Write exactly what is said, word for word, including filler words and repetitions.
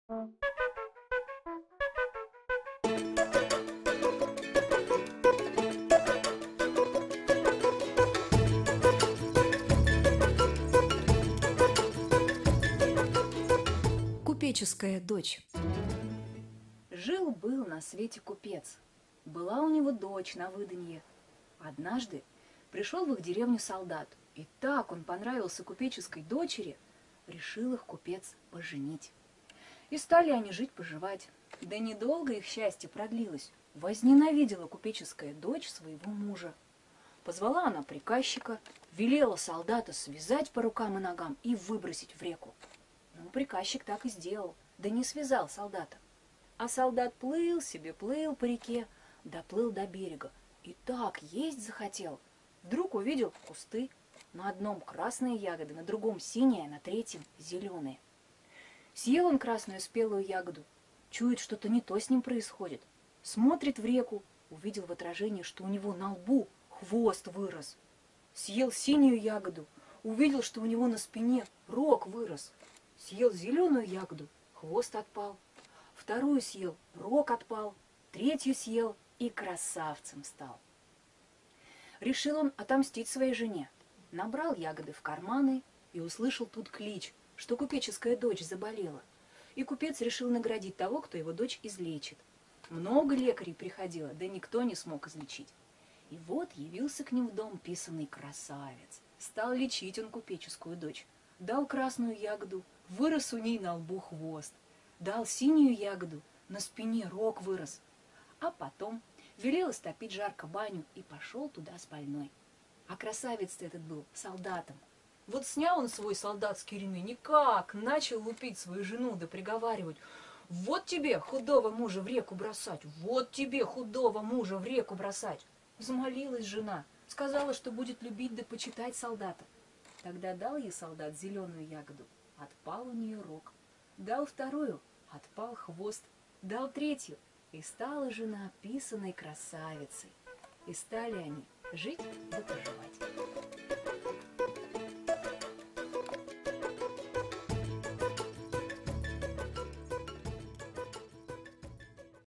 Купеческая дочь. Жил-был на свете купец. Была у него дочь на выданье. Однажды пришел в их деревню солдат, и так он понравился купеческой дочери, решил их купец поженить. И стали они жить-поживать. Да недолго их счастье продлилось. Возненавидела купеческая дочь своего мужа. Позвала она приказчика, велела солдата связать по рукам и ногам и выбросить в реку. Ну, приказчик так и сделал, да не связал солдата. А солдат плыл себе, плыл по реке, доплыл до берега. И так есть захотел. Вдруг увидел кусты. На одном красные ягоды, на другом синие, на третьем зеленые. Съел он красную спелую ягоду. Чует, что-то не то с ним происходит. Смотрит в реку, увидел в отражении, что у него на лбу хвост вырос. Съел синюю ягоду, увидел, что у него на спине рог вырос. Съел зеленую ягоду, хвост отпал. Вторую съел, рог отпал. Третью съел и красавцем стал. Решил он отомстить своей жене. Набрал ягоды в карманы и услышал тут клич, что купеческая дочь заболела. И купец решил наградить того, кто его дочь излечит. Много лекарей приходило, да никто не смог излечить. И вот явился к ним в дом писаный красавец. Стал лечить он купеческую дочь. Дал красную ягоду, вырос у ней на лбу хвост. Дал синюю ягоду, на спине рог вырос. А потом велел истопить жарко баню и пошел туда с больной. А красавец-то этот был солдатом. Вот снял он свой солдатский ремень и как начал лупить свою жену да приговаривать: вот тебе худого мужа в реку бросать, вот тебе худого мужа в реку бросать. Взмолилась жена, сказала, что будет любить да почитать солдата. Тогда дал ей солдат зеленую ягоду, отпал у нее рог. Дал вторую, отпал хвост. Дал третью, и стала жена писаной красавицей. И стали они жить да поживать.